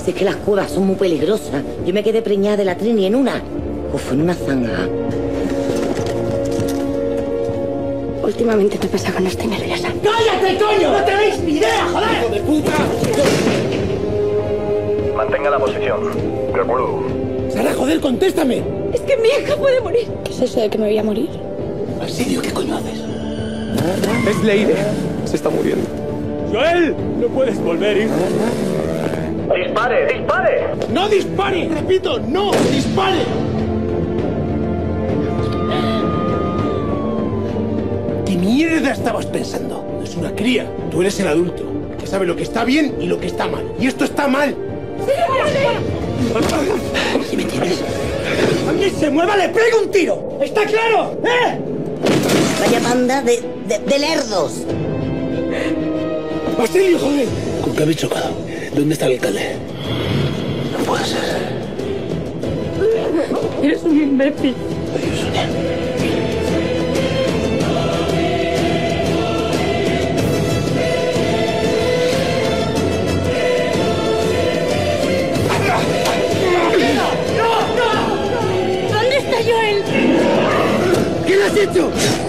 Si es que las cuevas son muy peligrosas. Yo me quedé preñada de la Trini en una. Uf, en una zanja. Últimamente me pasa que no estoy nerviosa. ¡Cállate, coño! ¡No tenéis ni idea, joder! ¡Hijo de puta! Mantenga la posición. De acuerdo. Sara, joder, contéstame. Es que mi hija puede morir. ¿Qué es eso de que me voy a morir? Basilio, ¿qué coño haces? Es Leire. Se está muriendo. ¡Joel! No puedes volver, hijo. ¡Dispare! ¡Dispare! ¡No dispare! Repito, no dispare. ¿Qué mierda estabas pensando? No es una cría. Tú eres el adulto, que sabe lo que está bien y lo que está mal. Y esto está mal. ¿Sí me entiendes? ¡A quien se mueva le pego un tiro! ¿Está claro? ¿Eh? Vaya banda de lerdos. Basilio, joder. ¿Con qué habéis chocado? ¿Dónde está el alcalde? No puede ser. Eres un imbécil. Adiós, Sonia. ¿Dónde está Joel? ¿Qué le has hecho?